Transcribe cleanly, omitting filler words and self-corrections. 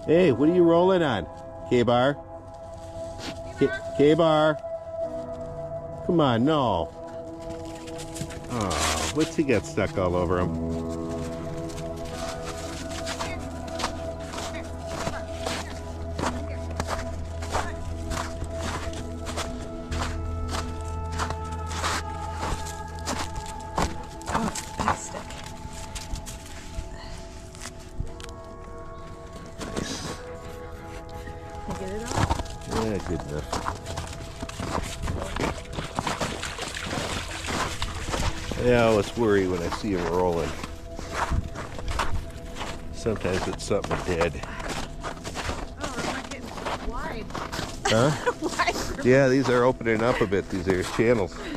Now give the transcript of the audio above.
Hey, what are you rolling on? K-Bar? K-Bar? Come on, no. Oh, what's he got stuck all over him? Get it off? Yeah, good enough. I always worry when I see him rolling. Sometimes it's something dead. Oh, it's not getting wide. Huh? Wide. Yeah, these are opening up a bit. These are channels.